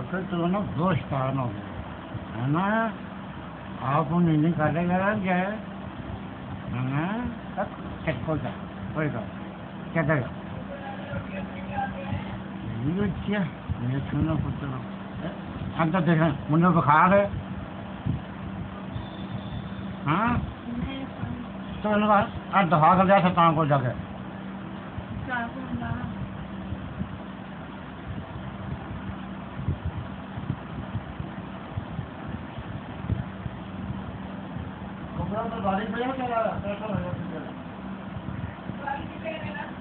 फिर तो ना दोष कारण हो गया है ना। आप नहीं करेगा क्या है ना। तब चक्को जा कोई का क्या करेगा ये क्या ये सुनो पुत्र अंदर देखा मुझे बुखार है। हाँ तो आज दफा कर दिया सतान को जाके तो बारिश में क्या